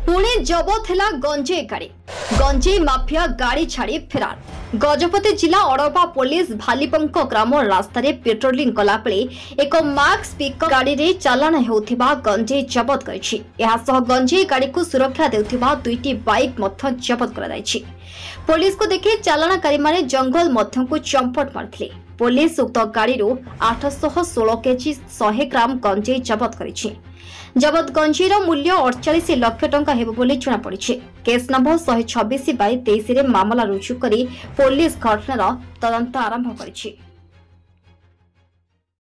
पुणे जबत है गंजेई गाड़ी। गंजेई माफिया गाड़ी छाड़ी फेरार। गजपति जिला अड़पा पुलिस भालीपंक ग्राम रास्तार पेट्रोलिंग कला बेले एक मार्क्स पिकअप गाड़ी रे चालाण होउथिबा गंजेई जबत करिछि। एहा सह गंजेई गाड़ी को सुरक्षा देउथिबा दुईटी बाइक मध्य जबत करा जायछि। पुलिस को देखि चालाणकारी माने जंगल मध्य को चंपट मारथिले। पुलिस उक्त गाड़ी 816 केजी 100 ग्राम गंजेई जबत करिछि। जबत गंजेईर मूल्य 48 लाख टंका हेबो बोली जଣା पड़िछि। केस नंबर 126/23 रे मामला रुजु करी पुलिस घटनार तदंत आरंभ करिछि।